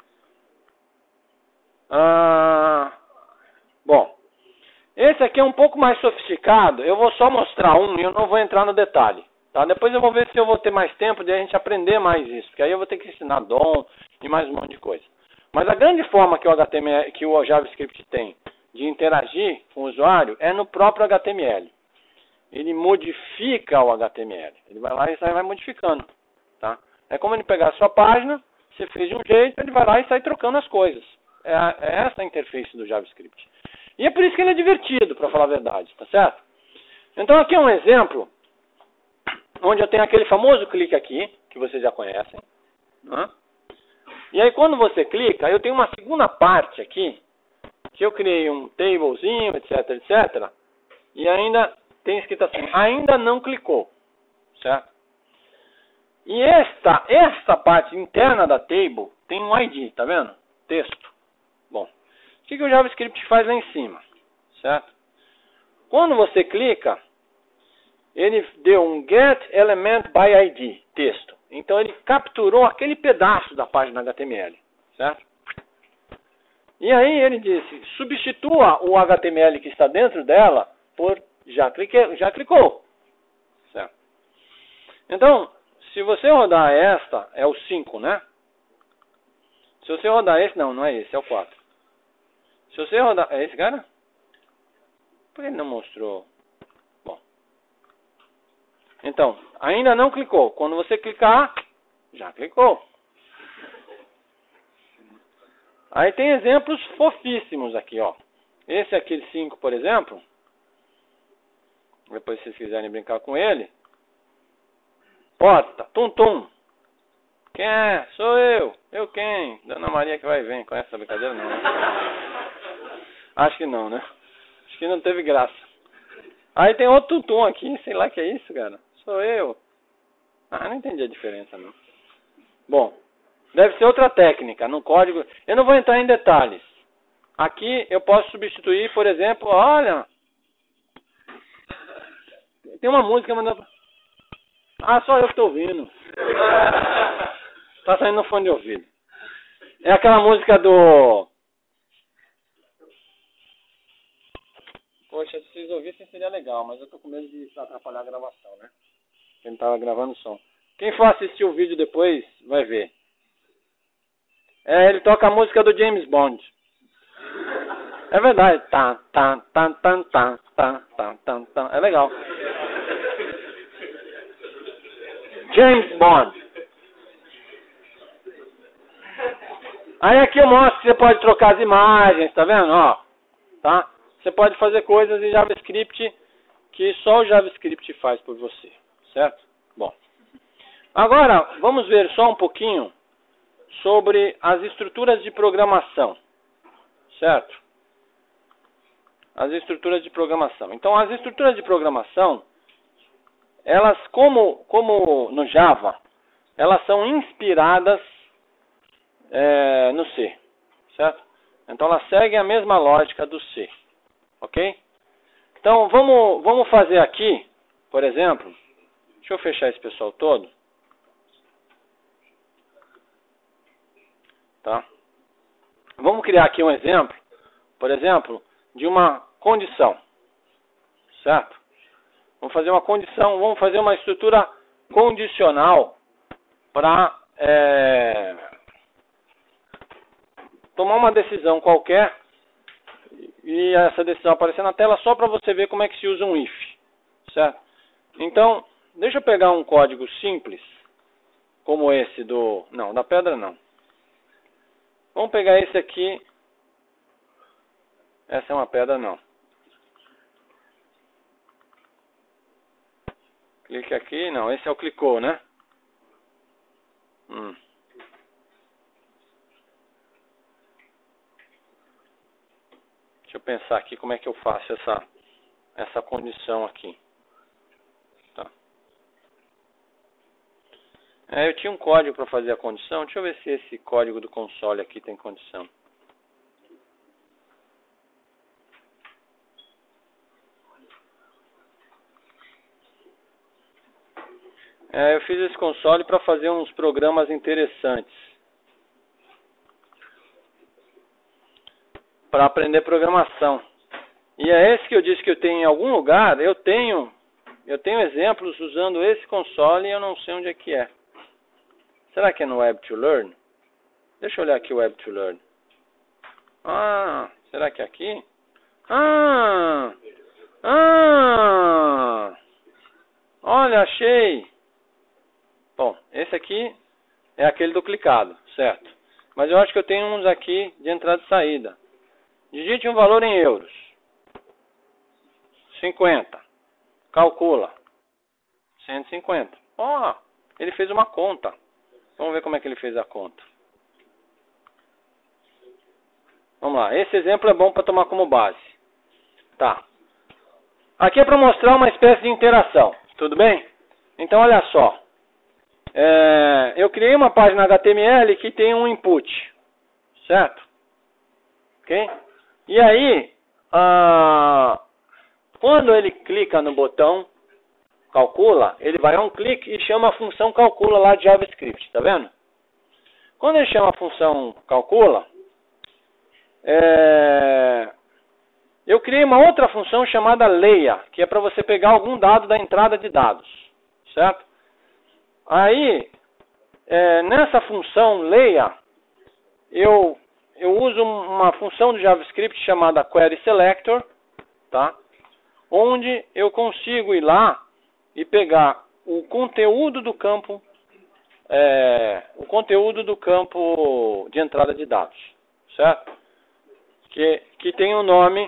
Ah, bom. Esse aqui é um pouco mais sofisticado. Eu vou só mostrar um e eu não vou entrar no detalhe. Tá? Depois eu vou ver se eu vou ter mais tempo de a gente aprender mais isso. Porque aí eu vou ter que ensinar D O M e mais um monte de coisa. Mas a grande forma que o H T M L, que o JavaScript tem de interagir com o usuário é no próprio H T M L. Ele modifica o H T M L. Ele vai lá e sai, vai modificando. Tá? É como ele pegar a sua página, você fez de um jeito, ele vai lá e sai trocando as coisas. É, a, é essa a interface do JavaScript. E é por isso que ele é divertido, para falar a verdade. Tá certo? Então aqui é um exemplo onde eu tenho aquele famoso clique aqui, que vocês já conhecem. Né? E aí quando você clica, eu tenho uma segunda parte aqui, que eu criei um tablezinho, etc, etcétera. E ainda tem escrito assim, ainda não clicou, certo? E esta, esta parte interna da table tem um I D, tá vendo? Texto. Bom, o que, que o JavaScript faz lá em cima, certo? Quando você clica, ele deu um get element by I D, texto. Então ele capturou aquele pedaço da página H T M L, certo? E aí ele disse, substitua o H T M L que está dentro dela por já, cliquei, já clicou. Certo? Então, se você rodar esta, é o cinco, né? Se você rodar esse, não, não é esse, é o quatro. Se você rodar, é esse cara? Por que ele não mostrou? Bom. Então, ainda não clicou. Quando você clicar, já clicou. Aí tem exemplos fofíssimos aqui, ó. Esse aqui, cinco, por exemplo. Depois, se vocês quiserem brincar com ele. Porta, tum tum. Quem é? Sou eu. Eu quem? Dona Maria que vai e vem. Conhece essa brincadeira? Não, né? Acho que não, né? Acho que não teve graça. Aí tem outro tum tum aqui. Sei lá que é isso, cara. Sou eu. Ah, não entendi a diferença, não. Bom. Deve ser outra técnica, no código. Eu não vou entrar em detalhes. Aqui eu posso substituir, por exemplo, olha. Tem uma música mandando. Ah, só eu que estou ouvindo. Tá saindo no fone de ouvido. É aquela música do. Poxa, se vocês ouvissem seria legal, mas eu tô com medo de atrapalhar a gravação, né? Quem não tava gravando o som. Quem for assistir o vídeo depois vai ver. É, ele toca a música do James Bond. É verdade. Tá, tá, tá, tá, tá, tá, tá, tá, tá. É legal. James Bond. Aí aqui eu mostro que você pode trocar as imagens, tá vendo? Ó, tá? Você pode fazer coisas em JavaScript que só o JavaScript faz por você, certo? Bom. Agora, vamos ver só um pouquinho sobre as estruturas de programação, certo? As estruturas de programação. Então, as estruturas de programação, elas, como, como no Java, elas são inspiradas é, no C, certo? Então, elas seguem a mesma lógica do C, ok? Então, vamos, vamos fazer aqui, por exemplo, deixa eu fechar esse pessoal todo. Tá? Vamos criar aqui um exemplo, por exemplo, de uma condição, certo? Vamos fazer uma condição, vamos fazer uma estrutura condicional para é, tomar uma decisão qualquer e essa decisão aparecer na tela só para você ver como é que se usa um if, certo? Então, deixa eu pegar um código simples, como esse do... não, da pedra não. Vamos pegar esse aqui. Essa é uma pedra, não. Clique aqui. Não, esse é o clicou, né? Hum. Deixa eu pensar aqui como é que eu faço essa, essa condição aqui. Tá. É, eu tinha um código para fazer a condição. Deixa eu ver se esse código do console aqui tem condição. É, eu fiz esse console para fazer uns programas interessantes. Para aprender programação. E é esse que eu disse que eu tenho em algum lugar. Eu tenho, eu tenho exemplos usando esse console e eu não sei onde é que é. Será que é no Web to Learn? Deixa eu olhar aqui o Web to Learn. Ah, será que é aqui? Ah! Ah! Olha, achei! Bom, esse aqui é aquele do clicado, certo? Mas eu acho que eu tenho uns aqui de entrada e saída. Digite um valor em euros. cinquenta. Calcula. cento e cinquenta. Ó! Oh, ele fez uma conta. Vamos ver como é que ele fez a conta. Vamos lá, esse exemplo é bom para tomar como base. Tá. Aqui é para mostrar uma espécie de interação, tudo bem? Então olha só. É, eu criei uma página H T M L que tem um input, certo? Ok? E aí, ah, quando ele clica no botão calcula, ele vai a um clique e chama a função calcula lá de JavaScript, tá vendo? Quando ele chama a função calcula, é, eu criei uma outra função chamada leia, que é para você pegar algum dado da entrada de dados, certo? Aí, é, nessa função leia, eu, eu uso uma função de JavaScript chamada querySelector, tá? Onde eu consigo ir lá e pegar o conteúdo do campo, é, o conteúdo do campo de entrada de dados, certo? Que, que tem o nome,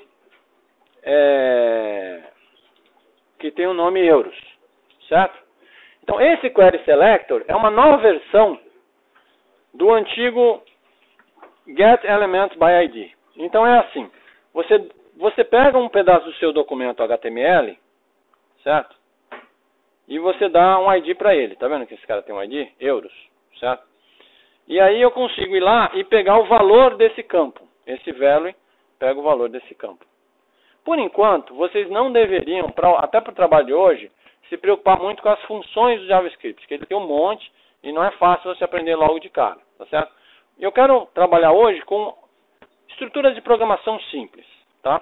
é, que tem o nome euros, certo? Então esse querySelector é uma nova versão do antigo getElementsById. Então é assim, você, você pega um pedaço do seu documento H T M L, certo? E você dá um I D para ele. Tá vendo que esse cara tem um I D? Euros, certo? E aí eu consigo ir lá e pegar o valor desse campo. Esse value, pega o valor desse campo. Por enquanto, vocês não deveriam, pra, até para o trabalho de hoje, se preocupar muito com as funções do JavaScript, que ele tem um monte e não é fácil você aprender logo de cara, tá certo? E eu quero trabalhar hoje com estruturas de programação simples, tá?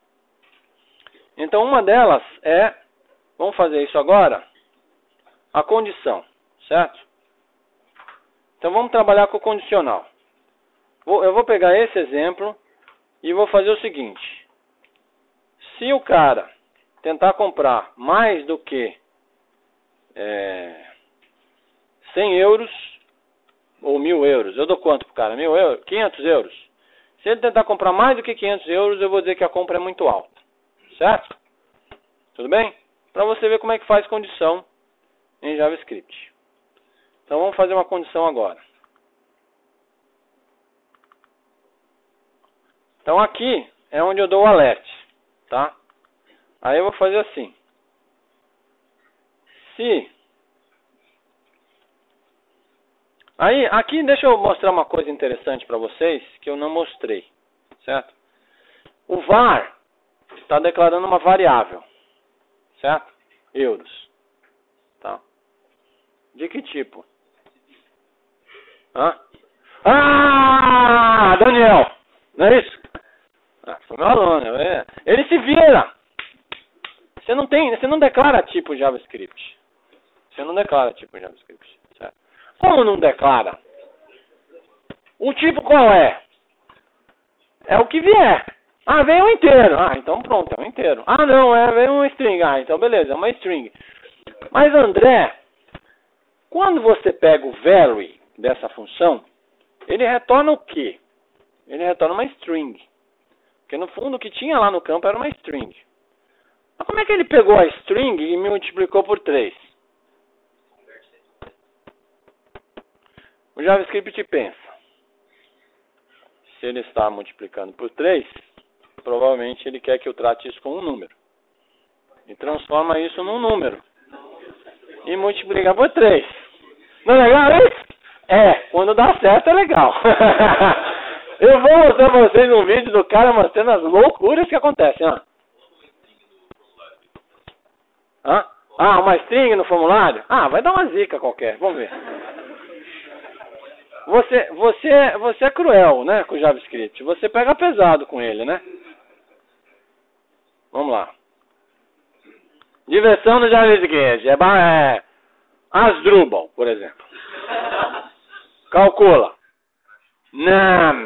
Então uma delas é, vamos fazer isso agora, a condição, certo? Então vamos trabalhar com o condicional. Vou, eu vou pegar esse exemplo e vou fazer o seguinte. Se o cara tentar comprar mais do que é, cem euros ou mil euros, eu dou quanto pro cara? Mil euros? quinhentos euros? Se ele tentar comprar mais do que quinhentos euros, eu vou dizer que a compra é muito alta, certo? Tudo bem? Para você ver como é que faz condição em JavaScript. Então vamos fazer uma condição agora. Então aqui é onde eu dou o alert, tá? Aí eu vou fazer assim. Se... Aí, aqui deixa eu mostrar uma coisa interessante para vocês que eu não mostrei, certo? O var está declarando uma variável, certo? Euros, tá? De que tipo? Hã? Ah, Daniel, não é isso? Ah, foi meu aluno, é. Ele se vira. Você não tem, você não declara tipo JavaScript. Você não declara tipo JavaScript, certo? Como não declara? O tipo qual é? É o que vier. Ah, vem um inteiro. Ah, então pronto, é um inteiro. Ah, não, é vem um string. Ah, então beleza, é uma string. Mas André, quando você pega o vary dessa função, ele retorna o quê? Ele retorna uma string. Porque no fundo o que tinha lá no campo era uma string. Mas como é que ele pegou a string e multiplicou por três? O JavaScript pensa. Se ele está multiplicando por três, provavelmente ele quer que eu trate isso como um número. E transforma isso num número. E multiplica por três. Não é legal isso? É, quando dá certo é legal. Eu vou mostrar para vocês um vídeo do cara mostrando as loucuras que acontecem. Ó. Hã? Ah, uma string no formulário? Ah, vai dar uma zica qualquer. Vamos ver. Você, você, você é cruel, né, com o JavaScript. Você pega pesado com ele, né? Vamos lá. Diversão no JavaScript. É, é Asdrubal, por exemplo. Calcula. Não.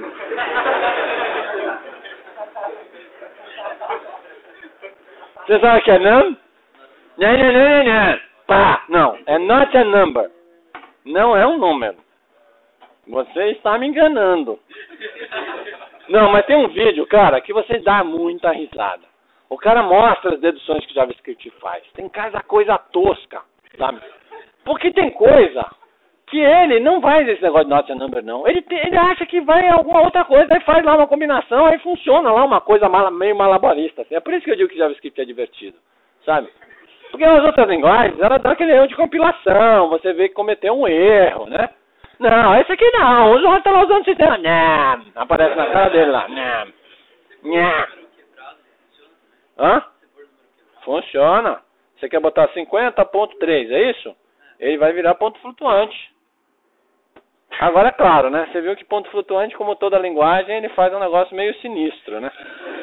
Você sabe o que é num? Não, não, não, não. Pá. Não, é not a number. Não é um número. Você está me enganando. Não, mas tem um vídeo, cara, que você dá muita risada. O cara mostra as deduções que o JavaScript faz. Tem cada coisa tosca, sabe? Porque tem coisa que ele não faz esse negócio de not a number, não. Ele, tem, ele acha que vai alguma outra coisa, aí faz lá uma combinação, aí funciona lá uma coisa mal, meio malabarista. Assim. É por isso que eu digo que JavaScript é divertido, sabe? Porque nas outras linguagens, ela dá aquele erro de compilação, você vê que cometeu um erro, né? Não, esse aqui não, o João tá lá usando o sistema. Não, aparece na cara dele lá. Não, não. Hã? Funciona. Você quer botar cinquenta ponto três, é isso? Ele vai virar ponto flutuante. Agora, é claro, né? Você viu que ponto flutuante, como toda linguagem, ele faz um negócio meio sinistro, né?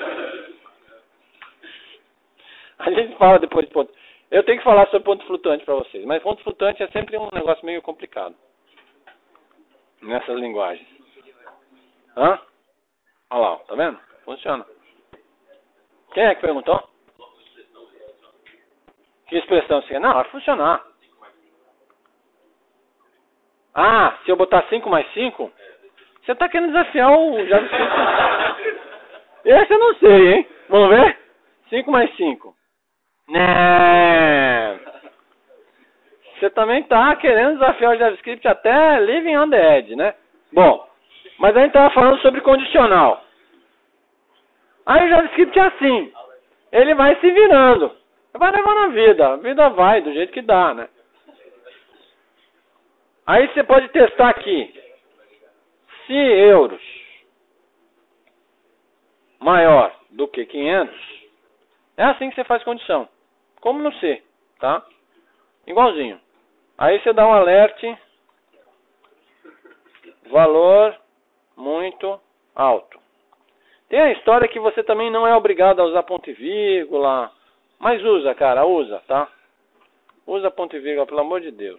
A gente fala depois de ponto... Eu tenho que falar sobre ponto flutuante para vocês, mas ponto flutuante é sempre um negócio meio complicado. Nessas linguagens. Hã? Olha lá, tá vendo? Funciona. Quem é que perguntou? Que expressão você quer? Não, vai funcionar. Ah, se eu botar cinco mais cinco, você tá querendo desafiar o JavaScript. Esse eu não sei, hein? Vamos ver? cinco mais cinco. Né? Você também tá querendo desafiar o JavaScript até living on the edge, né? Bom, mas a gente tava falando sobre condicional. Aí o JavaScript é assim. Ele vai se virando. Vai levando a vida. A vida vai do jeito que dá, né? Aí você pode testar aqui. Se euros maior do que quinhentos, é assim que você faz condição. Como no C, tá? Igualzinho. Aí você dá um alerte. Valor muito alto. Tem a história que você também não é obrigado a usar ponto e vírgula. Mas usa, cara, usa, tá? Usa ponto e vírgula, pelo amor de Deus.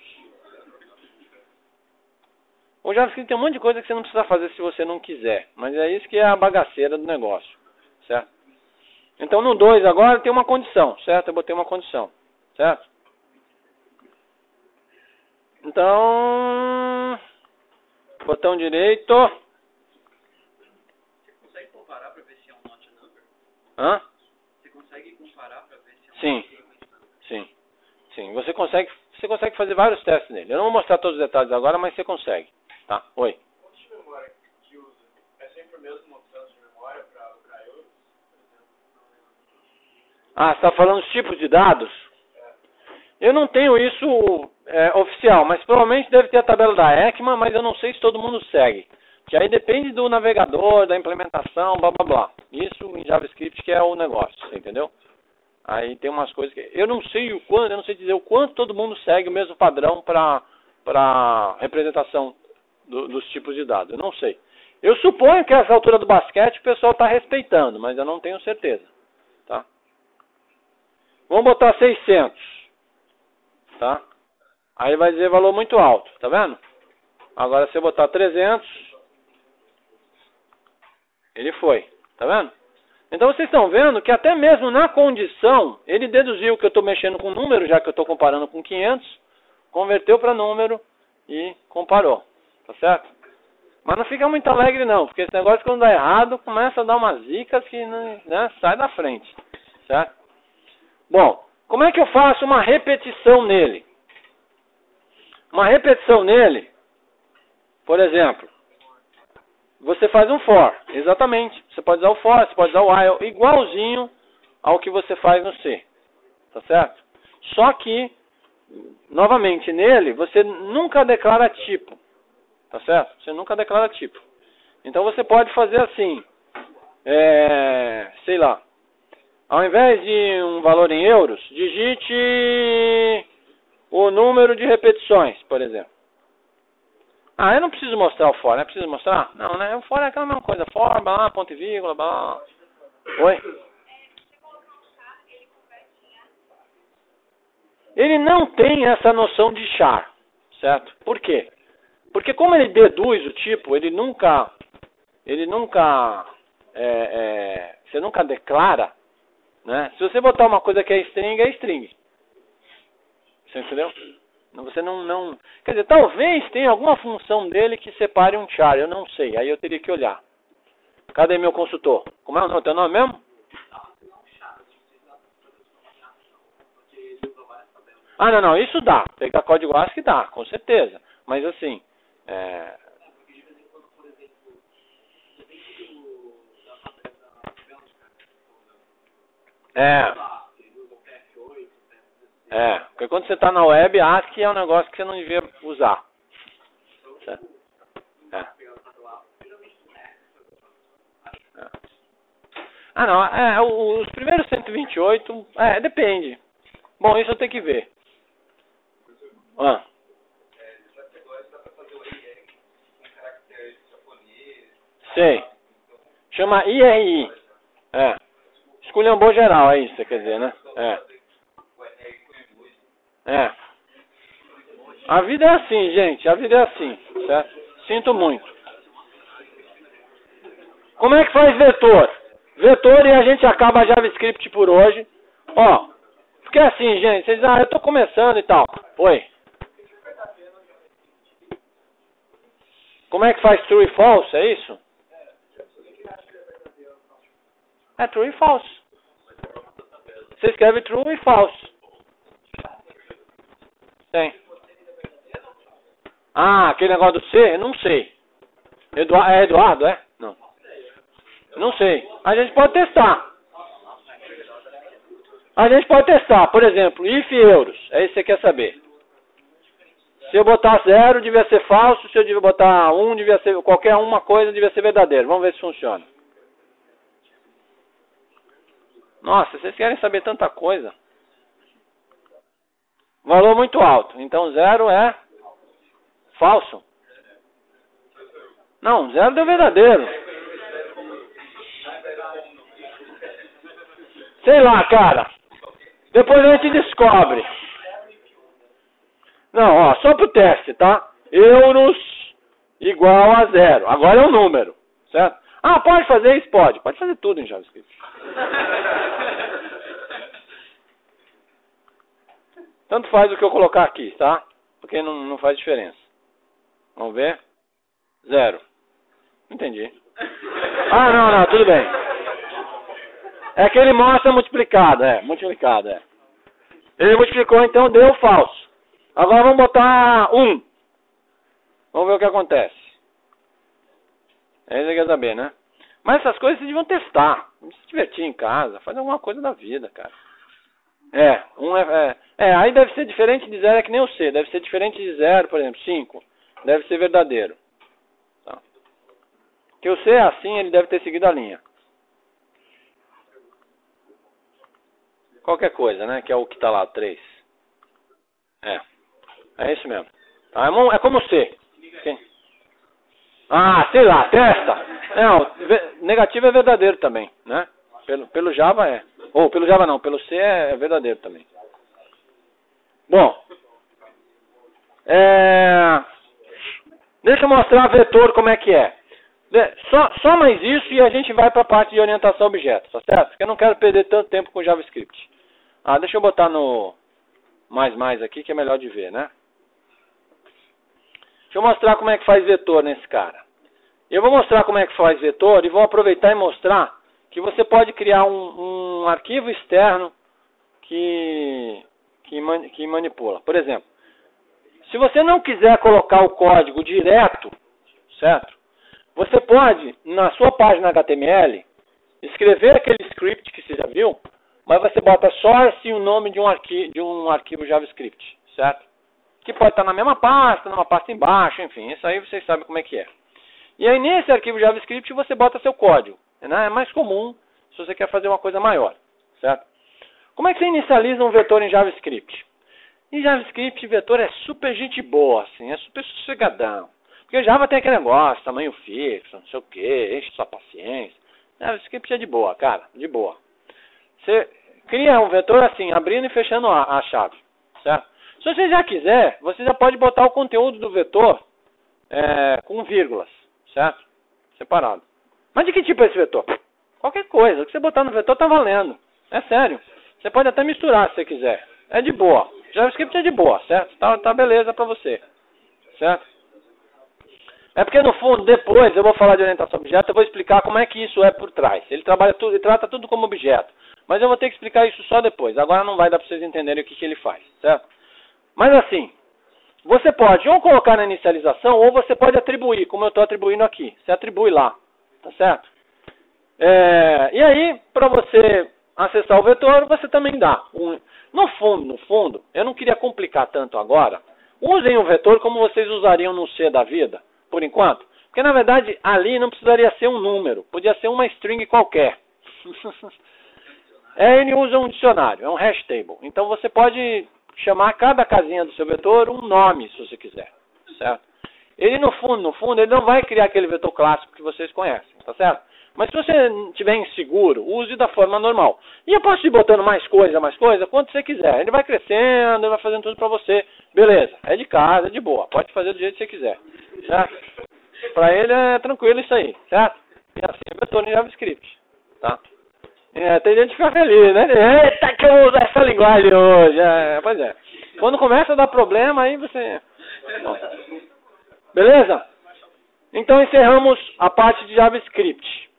O JavaScript tem um monte de coisa que você não precisa fazer se você não quiser. Mas é isso que é a bagaceira do negócio, certo? Então no dois agora tem uma condição, certo? Eu botei uma condição, certo? Então, botão direito. Você consegue comparar para ver se é um not a number? Hã? Você consegue comparar para ver se é um Sim. not a number? Sim. Sim, você consegue, você consegue fazer vários testes nele. Eu não vou mostrar todos os detalhes agora, mas você consegue. Tá? Oi. Qual tipo de memória que usa? É sempre a mesma opção de memória para euros, por exemplo? Ah, você está falando dos tipos de dados? Eu não tenho isso é, oficial, mas provavelmente deve ter a tabela da ECMA, mas eu não sei se todo mundo segue. Que aí depende do navegador, da implementação, blá blá blá. Isso em JavaScript que é o negócio, você entendeu? Aí tem umas coisas que... Eu não sei o quanto, eu não sei dizer o quanto todo mundo segue o mesmo padrão para para representação do, dos tipos de dados. Eu não sei. Eu suponho que essa altura do basquete o pessoal está respeitando, mas eu não tenho certeza. Tá? Vamos botar seiscentos. Tá? Aí vai dizer valor muito alto, tá vendo? Agora se eu botar trezentos, ele foi, tá vendo? Então vocês estão vendo que até mesmo na condição, ele deduziu que eu estou mexendo com número, já que eu estou comparando com quinhentos, converteu para número e comparou, tá certo? Mas não fica muito alegre não, porque esse negócio quando dá errado, começa a dar umas zicas que, né, sai da frente, certo? Bom, como é que eu faço uma repetição nele? Uma repetição nele, por exemplo, você faz um for, exatamente. Você pode usar o for, você pode usar o while, igualzinho ao que você faz no C, tá certo? Só que, novamente, nele, você nunca declara tipo, tá certo? Você nunca declara tipo. Então você pode fazer assim, é, sei lá, ao invés de um valor em euros, digite o número de repetições, por exemplo. Ah, eu não preciso mostrar o for, né? Preciso mostrar? Não, né? O for é aquela mesma coisa. For, blá, ponto e vírgula, blá. Oi? Ele não tem essa noção de char, certo? Por quê? Porque como ele deduz o tipo, ele nunca... Ele nunca... É, é, você nunca declara, né? Se você botar uma coisa que é string, é string. Você entendeu? Você não, não... Quer dizer, talvez tenha alguma função dele que separe um char. Eu não sei. Aí eu teria que olhar. Cadê meu consultor? Como é o teu nome mesmo? Ah, não, não, isso dá. Pegar código ASCII dá, com certeza. Mas assim, é... É. É, porque quando você está na web, ASCII é um negócio que você não devia usar. Certo? É. É. Ah, não, é, os primeiros cento e vinte e oito, é, depende. Bom, isso eu tenho que ver. Ah. Sei. Chama I R I. É. Esculhambou geral, é isso, quer dizer, né? É. É. A vida é assim, gente. A vida é assim, certo? Sinto muito. Como é que faz vetor? Vetor e a gente acaba JavaScript por hoje. Ó, porque assim, gente, vocês dizem, ah, eu tô começando e tal. Oi. Como é que faz true e false, é isso? É true e false. Você escreve true e false. Tem. Ah, aquele negócio do C? Não sei. Eduardo, é Eduardo, é? Não. Não sei. A gente pode testar. A gente pode testar. Por exemplo, if euros. É isso que você quer saber. Se eu botar zero, devia ser falso. Se eu devia botar um, devia ser... Qualquer uma coisa devia ser verdadeiro. Vamos ver se funciona. Nossa, vocês querem saber tanta coisa. Valor muito alto. Então zero é falso. Não, zero é verdadeiro. Sei lá, cara. Depois a gente descobre. Não, ó, só pro teste, tá? Euros igual a zero. Agora é um número, certo? Ah, pode fazer isso? Pode. Pode fazer tudo em JavaScript. Tanto faz o que eu colocar aqui, tá? Porque não, não faz diferença. Vamos ver? Zero. Entendi. Ah, não, não, tudo bem. É que ele mostra multiplicado, é. Multiplicado, é. Ele multiplicou, então deu falso. Agora vamos botar um. Vamos ver o que acontece. É isso que quer saber, né? Mas essas coisas vocês deviam testar. Se divertir em casa, fazer alguma coisa da vida, cara. É, um é, é, é, aí deve ser diferente de zero, é que nem o C. Deve ser diferente de zero, por exemplo, cinco. Deve ser verdadeiro. Tá. Porque o C é assim, ele deve ter seguido a linha. Qualquer coisa, né? Que é o que tá lá, três. É. É isso mesmo. Tá, é como o C. Sim. Ah, sei lá, testa. Não, negativo é verdadeiro também, né? Pelo, pelo Java é. Ou pelo Java não, pelo C é verdadeiro também. Bom. É... Deixa eu mostrar vetor como é que é. Só, só mais isso e a gente vai para a parte de orientação a objetos, tá certo? Porque eu não quero perder tanto tempo com JavaScript. Ah, deixa eu botar no mais mais aqui que é melhor de ver, né? Deixa eu mostrar como é que faz vetor nesse cara. Eu vou mostrar como é que faz vetor e vou aproveitar e mostrar que você pode criar um, um arquivo externo que, que, man, que manipula. Por exemplo, se você não quiser colocar o código direto, certo? Você pode, na sua página H T M L, escrever aquele script que você já viu, mas você bota source e o nome de um, arqui, de um arquivo JavaScript, certo? Que pode estar na mesma pasta, numa pasta embaixo, enfim, isso aí vocês sabem como é que é. E aí nesse arquivo JavaScript você bota seu código, né? É mais comum se você quer fazer uma coisa maior, certo? Como é que você inicializa um vetor em JavaScript? Em JavaScript, vetor é super gente boa, assim, é super sossegadão. Porque Java tem aquele negócio, tamanho fixo, não sei o que, enche sua paciência. JavaScript é de boa, cara, de boa. Você cria um vetor assim, abrindo e fechando a, a chave, certo? Se você já quiser, você já pode botar o conteúdo do vetor é, com vírgulas, certo? Separado. Mas de que tipo é esse vetor? Qualquer coisa, o que você botar no vetor tá valendo. É sério. Você pode até misturar se você quiser. É de boa. JavaScript é de boa, certo? Tá, tá beleza pra você. Certo? É porque no fundo, depois eu vou falar de orientação a objeto, eu vou explicar como é que isso é por trás. Ele trabalha tudo, ele trata tudo como objeto. Mas eu vou ter que explicar isso só depois. Agora não vai dar para vocês entenderem o que, que ele faz, certo? Mas assim, você pode ou colocar na inicialização, ou você pode atribuir, como eu estou atribuindo aqui. Você atribui lá, tá certo? É, e aí, para você acessar o vetor, você também dá. Um, no fundo, no fundo, eu não queria complicar tanto agora. Usem o vetor como vocês usariam no C da vida, por enquanto. Porque, na verdade, ali não precisaria ser um número. Podia ser uma string qualquer. É, ele usa um dicionário, é um hash table. Então, você pode chamar cada casinha do seu vetor um nome, se você quiser. Certo? Ele, no fundo, no fundo, ele não vai criar aquele vetor clássico que vocês conhecem. Tá certo? Mas se você estiver inseguro, use da forma normal. E eu posso ir botando mais coisa, mais coisa, quanto você quiser. Ele vai crescendo, ele vai fazendo tudo para você. Beleza, é de casa, é de boa. Pode fazer do jeito que você quiser. Certo? Para ele é tranquilo isso aí, certo? E assim é vetor em JavaScript. Tá? É, tem gente que fica feliz, né? Eita, que eu uso essa linguagem hoje. É, pois é. Quando começa a dar problema, aí você... Bom. Beleza? Então encerramos a parte de JavaScript.